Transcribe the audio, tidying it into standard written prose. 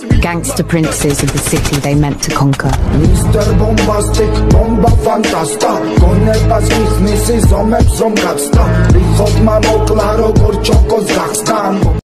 gangster princes of the city they meant to conquer. Mr. Bombastic, bomba fantasta, გონებას მიხნის ზომებს რომ გაცდა, რიხოთ მამოკლა როგორ ჩოკოს გახსნა.